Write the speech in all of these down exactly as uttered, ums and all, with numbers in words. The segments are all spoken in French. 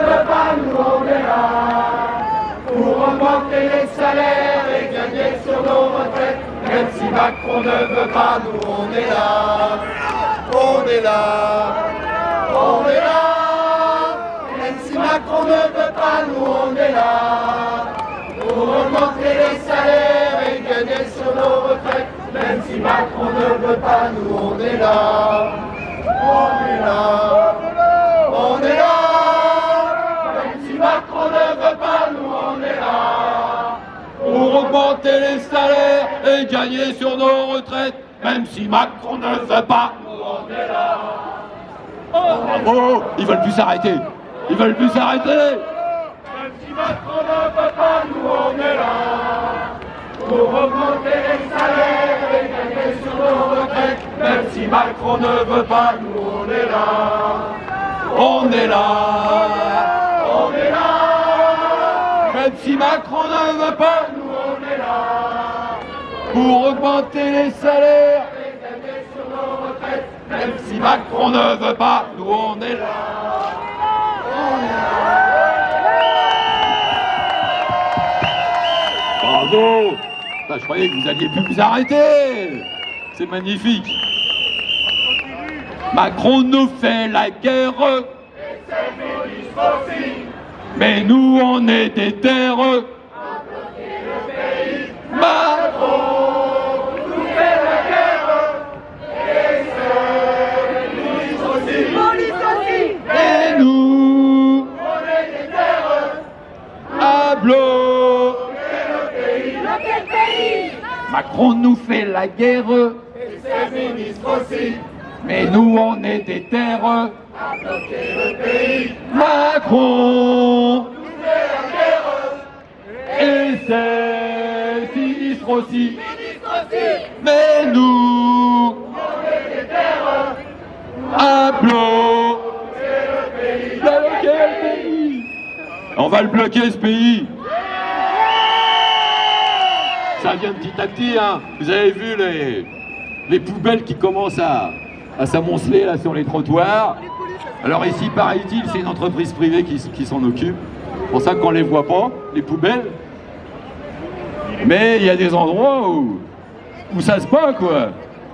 Nous on est là pour augmenter les salaires et gagner sur nos retraites. Même si Macron ne veut pas, nous on est là. On est là. On est là. Même si Macron ne veut pas, nous on est là. Pour augmenter les salaires et gagner sur nos retraites. Même si Macron ne veut pas, nous on est là. On est là. On est là. Macron ne veut pas, nous on est là. Pour augmenter les salaires et gagner sur nos retraites. Même si Macron ne veut pas, nous on est là. Oh, oh, ils veulent plus s'arrêter. Ils veulent plus s'arrêter. Même si Macron ne veut pas, nous on est là. Pour augmenter les salaires et gagner sur nos retraites. Même si Macron ne veut pas, nous on est là. On est là. On est là, même si Macron ne veut pas, nous on est là. Pour augmenter les salaires et gagner sur nos retraites. Même si Macron ne veut pas, nous on est là. On est là. Bravo. Bah, je croyais que vous alliez plus vous arrêter. C'est magnifique. Macron nous fait la guerre. Mais nous on est des terreux. Macron nous fait la guerre. Et c'est police aussi. Police aussi. Et nous on est des terreux. À bloquer le pays. Bloquer le pays. Macron nous fait la guerre. Et ses ministres aussi. Mais nous on est des terreux. À bloquer le pays. Macron nous fait la guerre. Et ses ministres aussi. Mais nous on est des terreux. À bloquer le pays. Bloquer le pays. On va le bloquer ce pays. Ça vient petit à petit, hein. Vous avez vu les, les poubelles qui commencent à, à s'amonceler là sur les trottoirs. Alors ici, paraît-il, c'est une entreprise privée qui, qui s'en occupe. C'est pour ça qu'on ne les voit pas, les poubelles. Mais il y a des endroits où, où ça se passe, quoi.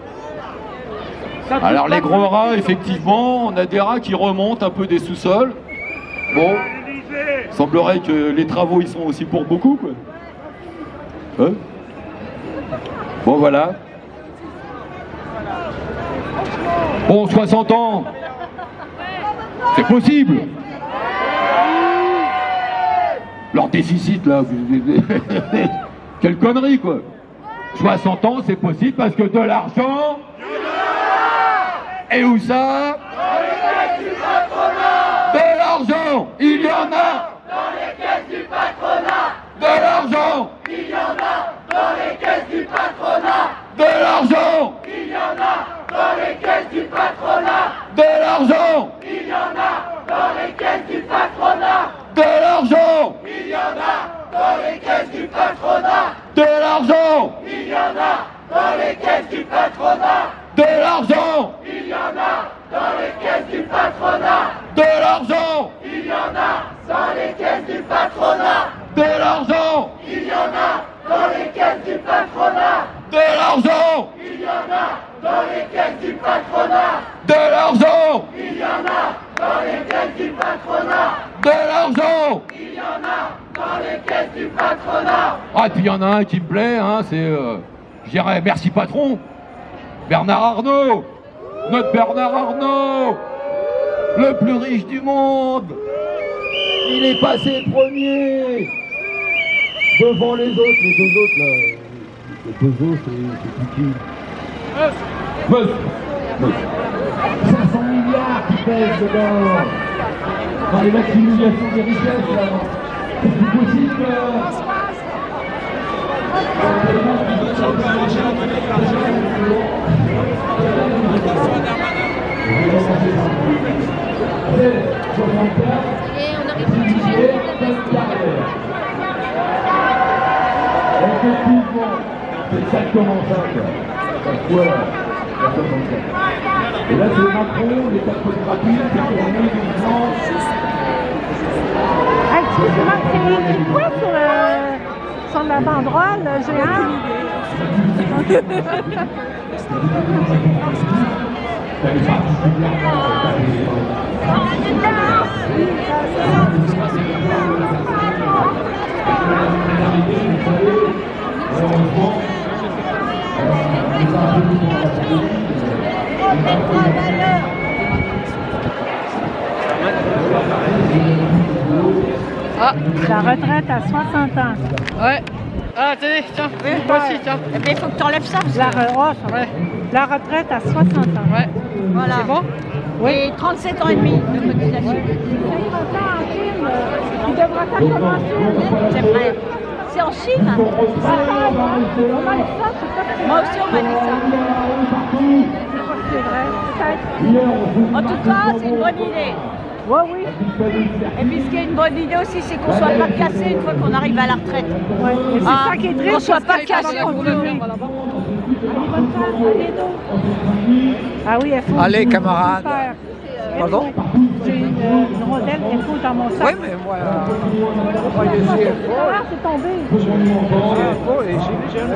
Alors les gros rats, effectivement, on a des rats qui remontent un peu des sous-sols. Bon, il semblerait que les travaux, ils sont aussi pour beaucoup, quoi. Hein? Bon, voilà. Bon, soixante ans. C'est possible. Leur déficit, là, quelle connerie, quoi. soixante ans, c'est possible parce que de l'argent... Et où ça? Dans les caisses du patronat. De l'argent, il y en a. Dans les caisses du patronat. De l'argent, il y en a. Dans les caisses du patronat. De l'argent, il y en a. Dans les caisses du patronat. De l'argent, il y en a. Dans les caisses du patronat. De l'argent, il y en a. Dans les caisses du patronat. De l'argent, il y en a. Dans les caisses du patronat. De l'argent, il y en a. Dans les caisses du patronat. De l'argent, il y en a. Dans les caisses du patronat. De l'argent, il y en a. Dans les caisses du patronat. De l'argent, il y en a. Dans les caisses du patronat. De l'argent, il y en a. Dans les caisses du patronat. De l'argent, il y en a. Dans les caisses du patronat. Ah, et puis il y en a un qui me plaît, hein, c'est, euh, je dirais, merci patron, Bernard Arnault, notre Bernard Arnault, le plus riche du monde. Il est passé premier devant les autres, les deux autres là. Les deux autres, c'est plus qui? Musk. cinq cents milliards qui pèsent dedans. Dans les maximisations des richesses, là. C'est plus possible. Et on arrive à toucher. Effectivement, c'est exactement ça, quoi. Voilà, la soixante-quatre. Et là, c'est Macron, les cartes gratuites, c'est pour un million de gens. C'est écrit quoi sur, le, sur la banderole géante? Ah. La retraite à soixante ans. Ouais. Ah, attendez, tiens, oui, moi aussi, tiens. Eh bien, il faut que tu enlèves ça. La, re... oh, ça ouais. La retraite à soixante ans. Ouais. Voilà. C'est bon? Oui. Et trente-sept ans et demi de cotisation. Ouais. Il devra faire comme en Chine. C'est vrai. C'est en Chine? On m'a dit ça, je sais pas. Moi aussi, on m'a dit ça. C'est vrai, peut-être. En tout cas, c'est une bonne idée. Oui, oui. Et puis ce qui est une bonne idée aussi, c'est qu'on ne soit pas cassé une fois qu'on arrive à la retraite. Ouais. C'est Ah, ça qui est triste. qu'on ne soit pas cassé. Ah oui, il faut. Allez, camarades. Pardon? J'ai une, une rondelle qui faut dans mon sac. Oui, mais moi, euh, moi je suis Ah, c'est tombé. faux et j'ai jeunes.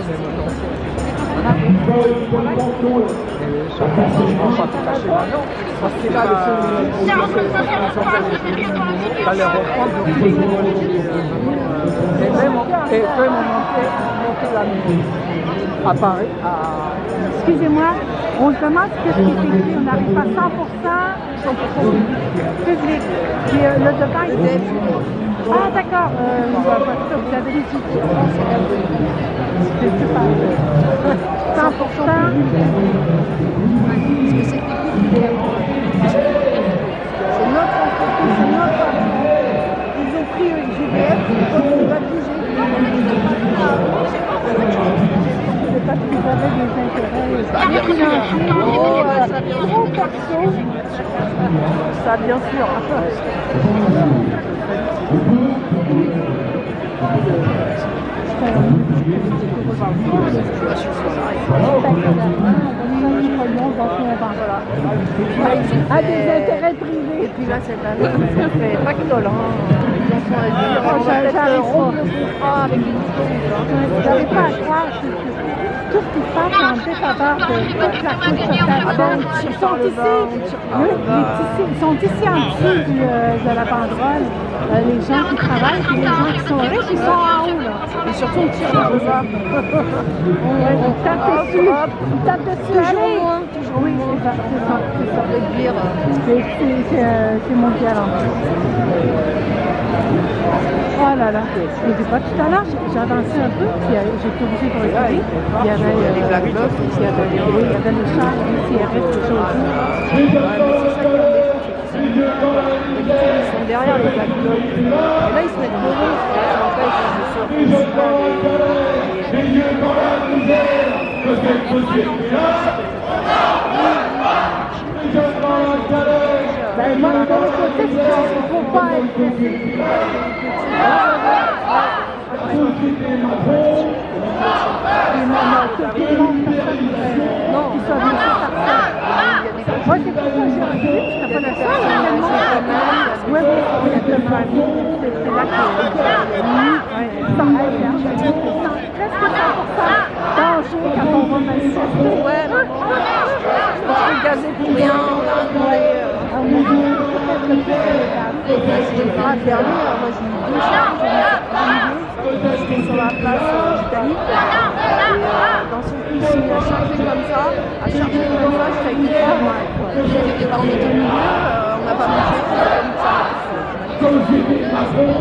Parce qu'il a le fallait reprendre et même et même monter, monter la nuit à Paris. À... Excusez-moi, on se demande ce qui est écrit. On n'arrive pas cent pour cent public. Puis euh, le devant, il est... Ah d'accord, euh, vous avez des outils. cent pour cent. C'est notre entreprise, c'est notre entreprise. Ils ont pris G D F, ils ne peuvent pas bouger. C'est parce qu'ils avaient des intérêts financiers, gros perso. Ça, bien sûr. À des intérêts privés. Et puis là, cette année, ça fait pactole. J'arrive pas avec les J'arrive pas à croire que tout ce qui se passe en défaveur de toute la couche sociale. Ils sont ici, oui, ils sont ici en dessous du, euh, de la banderole. Euh, les gens qui travaillent, puis les gens qui sont riches, ils sont en haut. Là. Et surtout, on tire dans le bas. Ouais, ils tapent dessus. Ils tapent dessus. Toujours moins. Toujours oui, c'est ça. C'est ça. C'est ça. Réduire. C'est mondial en fait. Oh là là, je ne sais pas, tout à l'heure j'ai avancé un peu, puis j'étais obligée de reculer. Il y avait euh, les Black Blocs, il y avait, oui, il y avait les chars, les C R S, les choses. Ouais, mais c'est ça qui est embêtant, c'est qu'ils sont derrière les Black Blocs. Et là, ils se mettent devant. En fait, je sors tout ça. Ben moi, de l'autre côté, il ne faut pas être... Non, ils sont venus par ça. Moi, c'est pour ça que j'ai reculé, tu n'as pas la salle, oui, oui, il y a deux familles, c'est là que... Presque cent pour cent danger quand on va manifester. Ouais, non, on se fait gazer pour rien, on a demandé... Ah oui, Ah, dernier, moi j'ai eu deux charges, j'étais sur la place d'Italie. Et dans son coup, il a chargé comme ça, a chargé comme ça, j'étais avec une femme. On était au milieu, on n'a pas bougé, on a pas mis ça.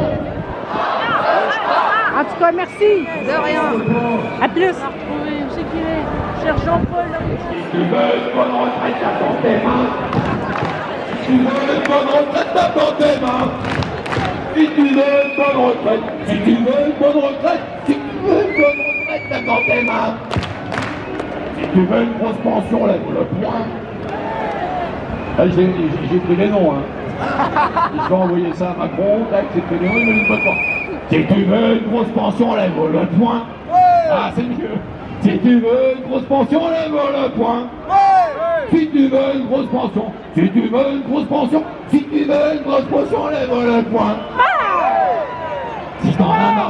En tout cas, merci. De rien. À plus. On a retrouvé, où c'est qu'il est? Cher Jean-Paul. Si tu veux une bonne retraite, t'apportes tes mains. Si tu veux une bonne retraite, t'apportes tes mains. Si tu veux une bonne retraite, si tu veux une bonne retraite, si tu veux une bonne retraite, t'apportes tes mains. Si tu veux une grosse pension, lève le poing. J'ai pris les noms, hein. Je vais envoyer ça à Macron, tac, j'ai pris les noms, il me dit pas de quoi. Si tu veux une grosse pension, lève le poing. Ah, c'est mieux. Si tu veux une grosse pension, lève le poing. Si tu veux une grosse pension, si tu veux une grosse pension, si tu veux une grosse pension, lève le poing.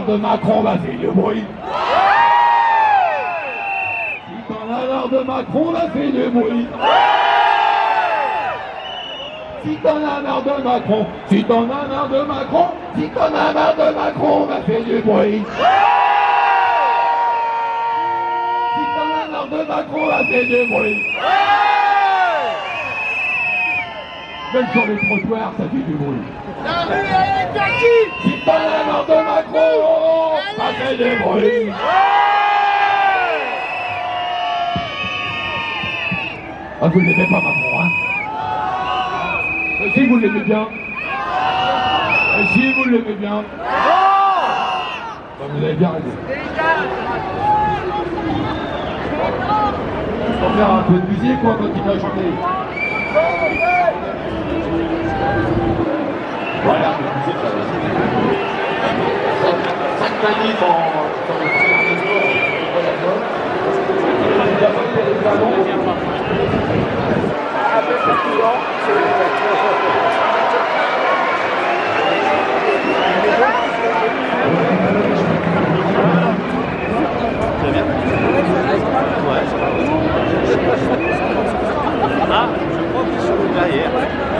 marre de Macron, bah fais du bruit. Si t'en as marre de Macron, bah fais du bruit. Si t'en as marre de Macron, si t'en as marre de Macron, si t'en as marre de Macron, bah fais du bruit. Si t'en as marre de Macron, bah fais du bruit. Même sur les trottoirs, ça fait du bruit. Si t'en as marre de Macron, ça fait du bruit. Ah, vous l'aimez pas Macron, hein? Et si vous l'aimez bien? Et si vous l'aimez bien? Ben, vous avez bien raison. Il faut faire un peu de musique, quoi, quand il va chanter. Voilà, cinq manifs en... Ah, je crois qu'ils sont derrière.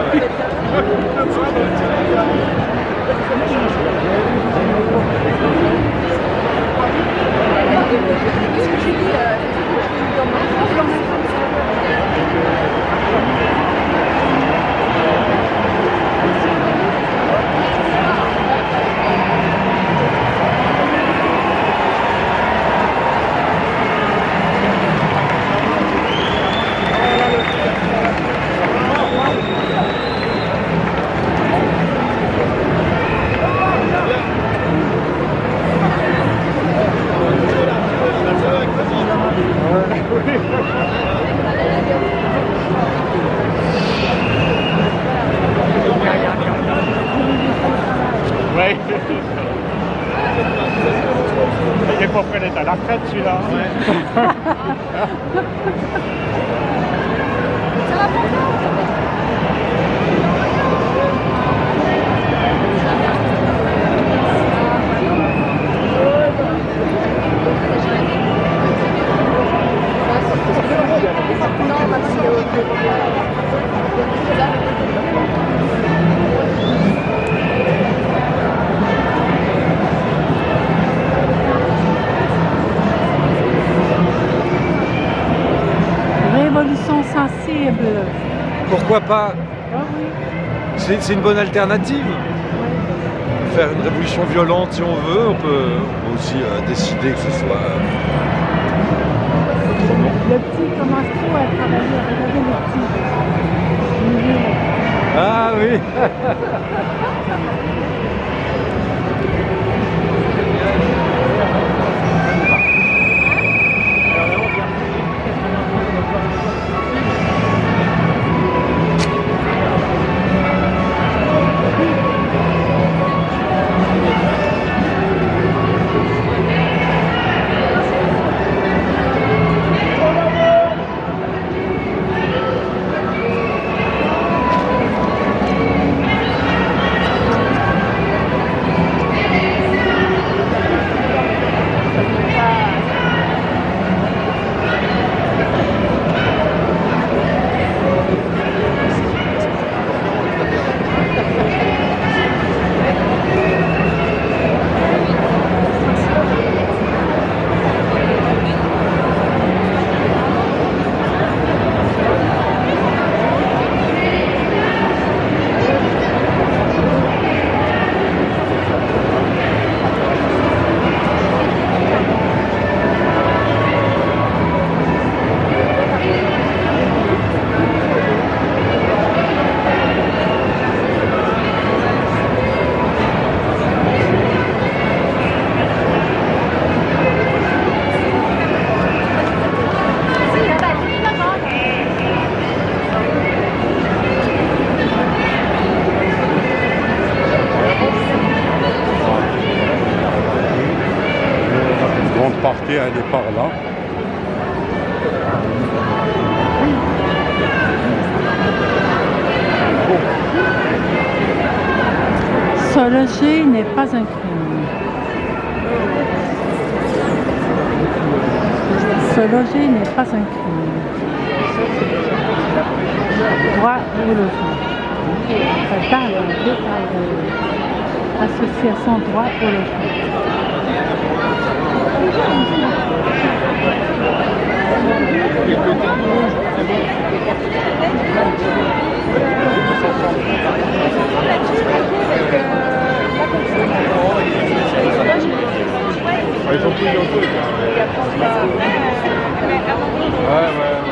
Ouais. Il est pas prêt d'être à la retraite celui-là. Révolution sensible. Pourquoi pas? Ah oui. C'est une bonne alternative. Oui. Faire une révolution violente si on veut, on peut, on peut aussi euh, décider que ce soit euh, autrement. Le petit commence trop à travailler. Regardez le petit. Ah oui. parquet, elle est par là. Se loger n'est pas un crime. Se loger n'est pas un crime. Droit au logement. Dans l'association Droit au logement. Ils ont pris un peu. Ouais, ouais,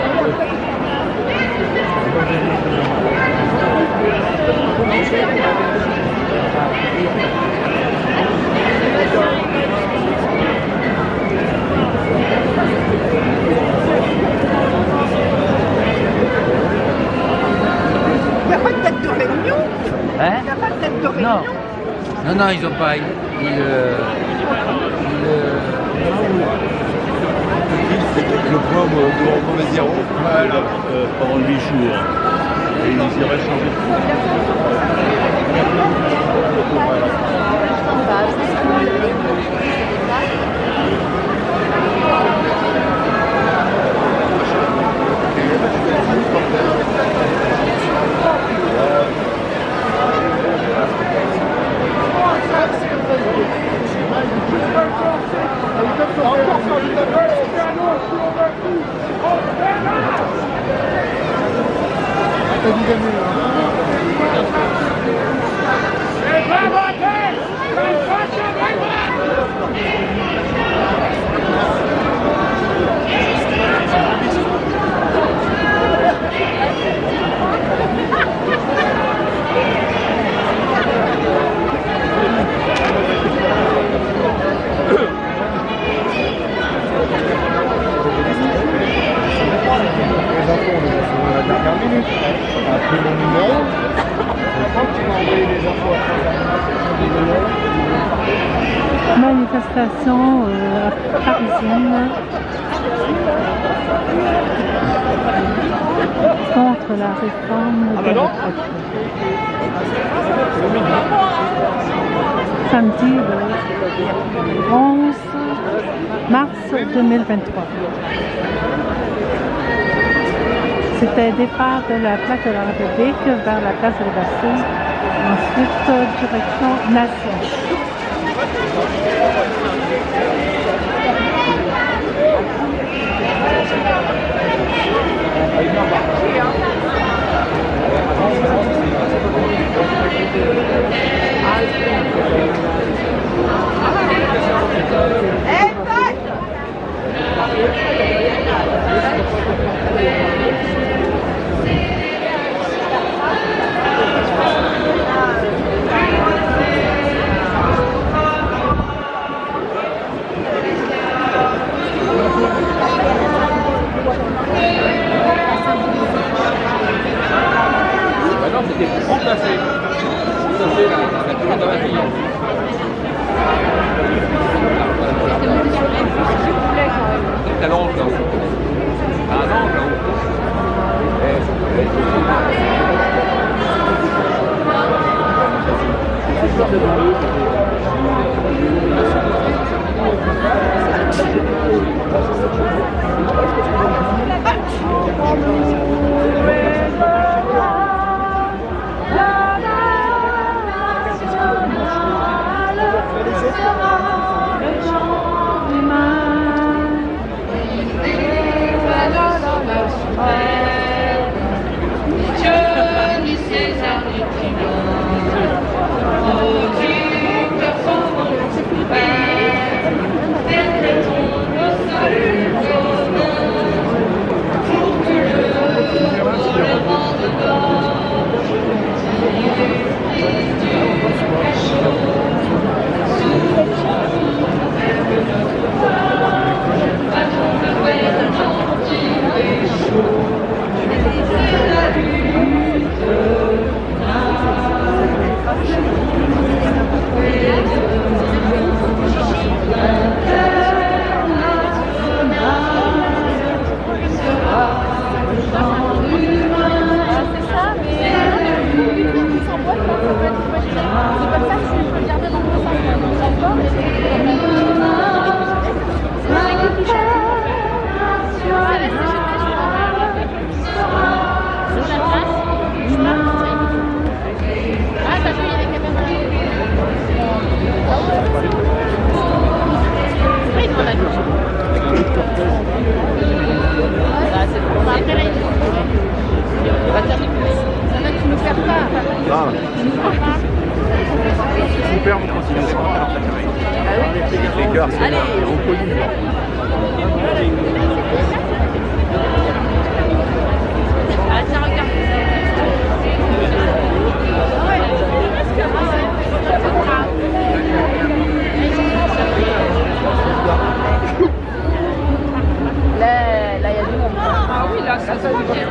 Il n'y a pas de date de réunion? Hein? Il n'y a pas de date de réunion? Non. Non, non, ils n'ont pas. Ils, ils, euh, ils, euh, Le point de mauvais zéro. Voilà, euh, pendant huit jours. Et ils iraient changer de Manifestation euh, parisienne contre la réforme de la retraite. Samedi le onze mars deux mille vingt-trois. C'était départ de la place de la République vers la place de la Bastille, ensuite direction Nation. Maintenant, c'était remplacé. Ça fait la nature de la vie. C'est à l'ange là-haut. À un ange là-haut. Pour que le super, vous continuez. Les gars, c'est reconnu. Là, là, il y a du monde. Ah oui, là, ça se voit bien.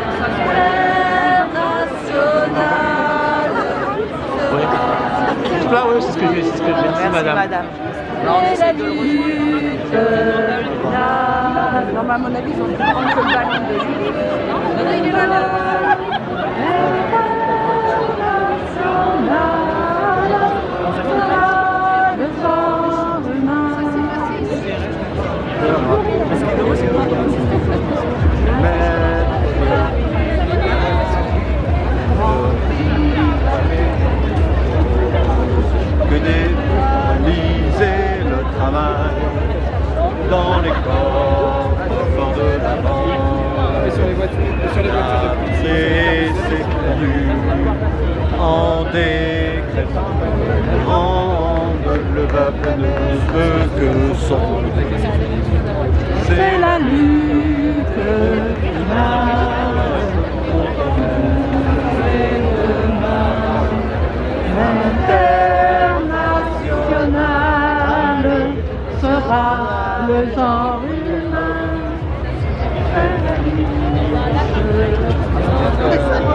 Là, oui, c'est ce que je vais c'est ce que je vais dire, madame. madame. Non, on essaie de le rejoindre. Non, mais à mon avis, ils ont dû prendre le ballon de lui. Non, non, il est là, là. Que déliser le travail dans les corps de la bande. Et sur les voitures, et sur les voitures de police. C'est connu en décrétant, rendre le peuple de ce que sont. C'est la lutte International sera le genre humain.